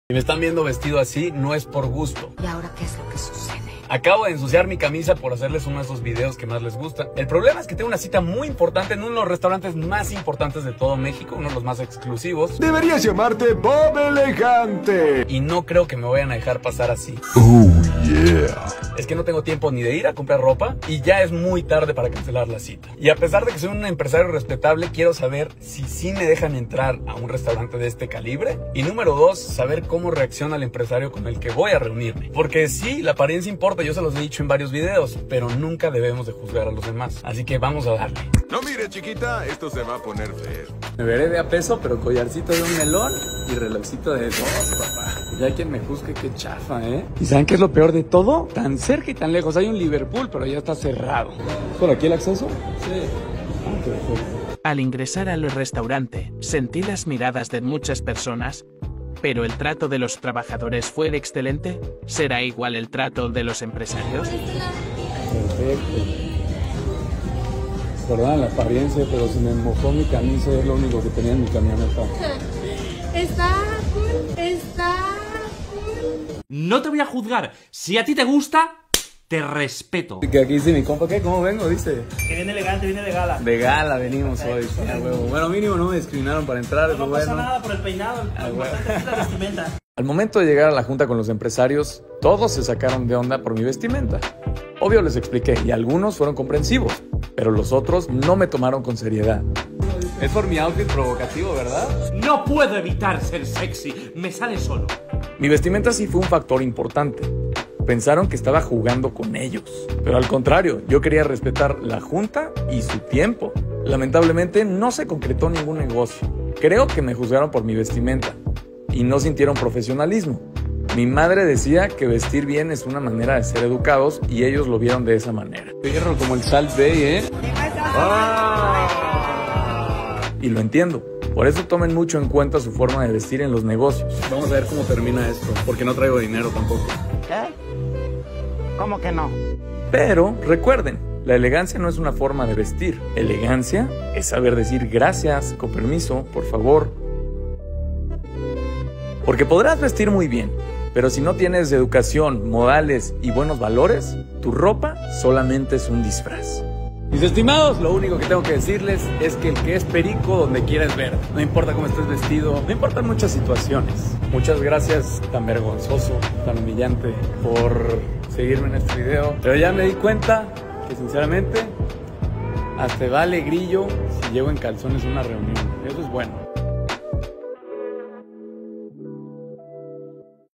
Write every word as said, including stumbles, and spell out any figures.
Si me están viendo vestido así, no es por gusto. ¿Y ahora qué es lo que sucede? Acabo de ensuciar mi camisa por hacerles uno de esos videos que más les gustan. El problema es que tengo una cita muy importante en uno de los restaurantes más importantes de todo México, uno de los más exclusivos. Deberías llamarte Bob Elegante. Y no creo que me vayan a dejar pasar así. Oh, yeah. Es que no tengo tiempo ni de ir a comprar ropa y ya es muy tarde para cancelar la cita. Y a pesar de que soy un empresario respetable, quiero saber si sí me dejan entrar a un restaurante de este calibre. Y número dos, saber cómo reacciona el empresario con el que voy a reunirme. Porque sí, la apariencia importa, yo se los he dicho en varios videos, pero nunca debemos de juzgar a los demás. Así que vamos a darle. No mire, chiquita, esto se va a poner feo. Me veré de a peso, pero collarcito de un melón y relojcito de dos, papá. Ya quien me juzgue, qué chafa, ¿eh? ¿Y saben qué es lo peor de todo? Tan cerca y tan lejos. Hay un Liverpool, pero ya está cerrado. ¿Por aquí el acceso? Sí. Ah, perfecto. Al ingresar al restaurante, sentí las miradas de muchas personas, pero el trato de los trabajadores fue excelente. ¿Será igual el trato de los empresarios? Perfecto. Perdón la apariencia, pero se me mojó mi camisa, es lo único que tenía en mi camioneta. Está cool, está cool. No te voy a juzgar. Si a ti te gusta, te respeto. Que aquí dice mi compa, ¿qué? ¿Cómo vengo? Dice. Que viene elegante, viene de gala. De gala venimos hoy. Sí, a huevo. Bueno, mínimo no me discriminaron para entrar. No, no bueno. pasa nada por el peinado. Lo importante es la vestimenta. Al momento de llegar a la junta con los empresarios, todos se sacaron de onda por mi vestimenta. Obvio les expliqué y algunos fueron comprensivos, pero los otros no me tomaron con seriedad. Es por mi outfit provocativo, ¿verdad? No puedo evitar ser sexy. Me sale solo. Mi vestimenta sí fue un factor importante. Pensaron que estaba jugando con ellos, pero al contrario, yo quería respetar la junta y su tiempo. Lamentablemente no se concretó ningún negocio. Creo que me juzgaron por mi vestimenta y no sintieron profesionalismo. Mi madre decía que vestir bien es una manera de ser educados y ellos lo vieron de esa manera. Fierro como el Salt Bay, ¿eh? ¡Ah! Y lo entiendo. Por eso tomen mucho en cuenta su forma de vestir en los negocios. Vamos a ver cómo termina esto, porque no traigo dinero tampoco. ¿Qué? ¿Cómo que no? Pero recuerden, la elegancia no es una forma de vestir. Elegancia es saber decir gracias, con permiso, por favor. Porque podrás vestir muy bien, pero si no tienes educación, modales y buenos valores, tu ropa solamente es un disfraz. Mis estimados, lo único que tengo que decirles es que el que es perico donde quieres ver. No importa cómo estés vestido, no importan muchas situaciones. Muchas gracias, tan vergonzoso, tan humillante, por seguirme en este video. Pero ya me di cuenta que sinceramente, hasta vale grillo si llego en calzones a una reunión. Eso es bueno.